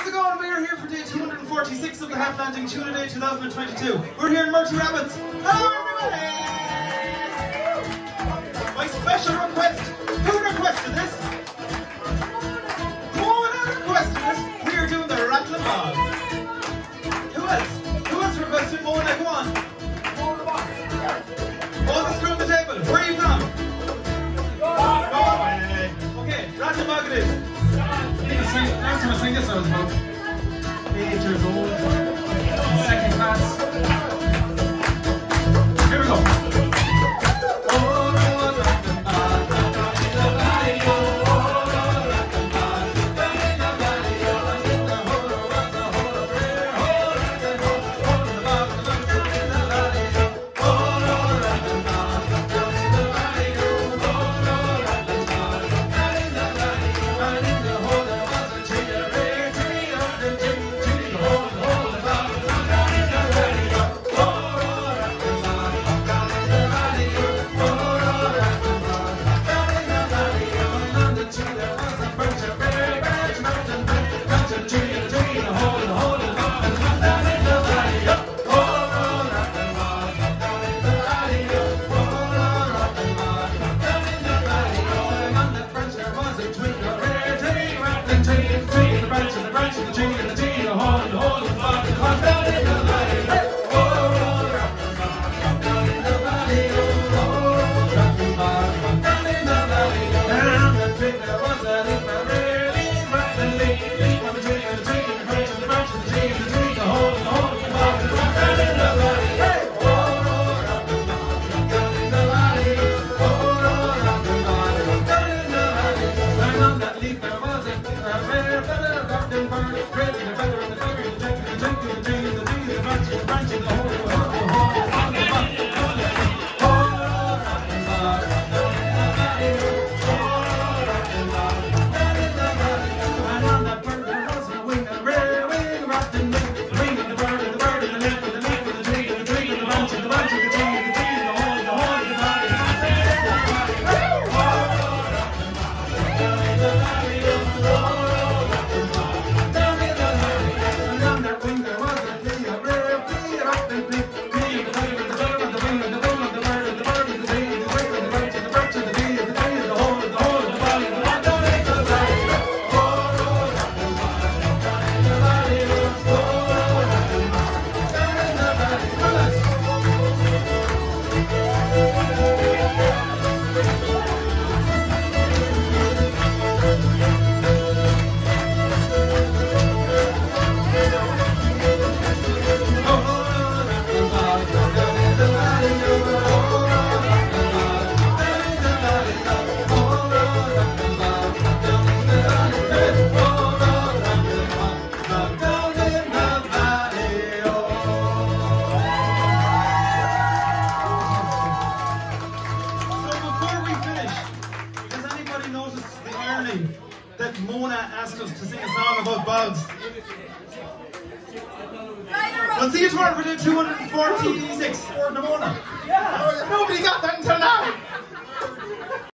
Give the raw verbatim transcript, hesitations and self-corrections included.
How's it going? We are here for day two hundred forty-six of the Half Landing Tuna Day twenty twenty-two. We're here in Murty Rabbits. Hello everybody! My special request. Who requested this? Mona requested this. We are doing the Rathlin Bog. Who else? Who else requested Mona? Go on. All the screw on the table. Where are you from? Go away. Okay, Rathlin Bog it is. Last time I sang this I was about eight years old, second class. Here we go. That Mona asked us to sing a song about bugs. We'll see you tomorrow for day two hundred forty-six for Mona. Yeah. Nobody got that until now.